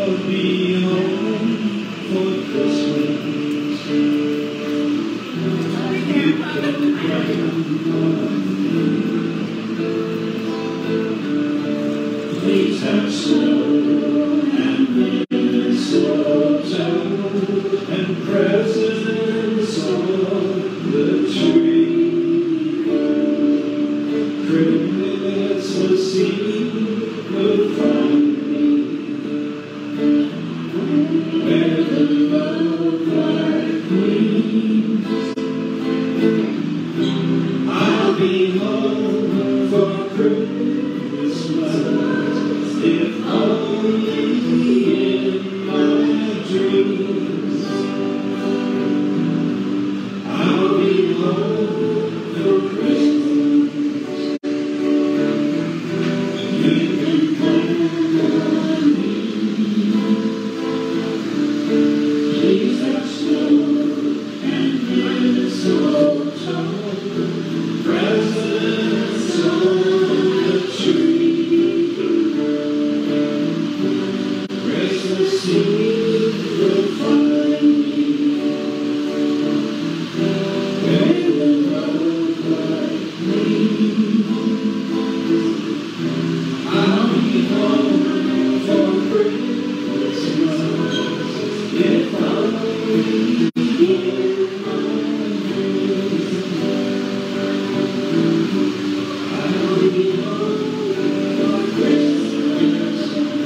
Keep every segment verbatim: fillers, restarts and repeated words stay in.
Please have snow and mistletoe and presents on the tree. Christmas Eve will find me where the love light gleams. I'll be home for Christmas, if only in my dreams. I'll be home for Christmas. You can count on me. Please have snow and mistletoe, presents on the tree. Christmas Eve will find me where the love light gleams. I'll be home for Christmas, if only in my dreams. I'll be home for Christmas.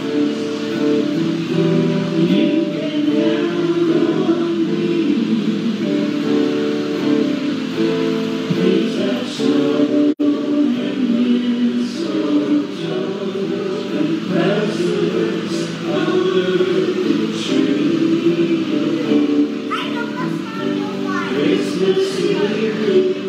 You can count on me. Please have snow and mistletoe and presents under the tree. Christmas Eve.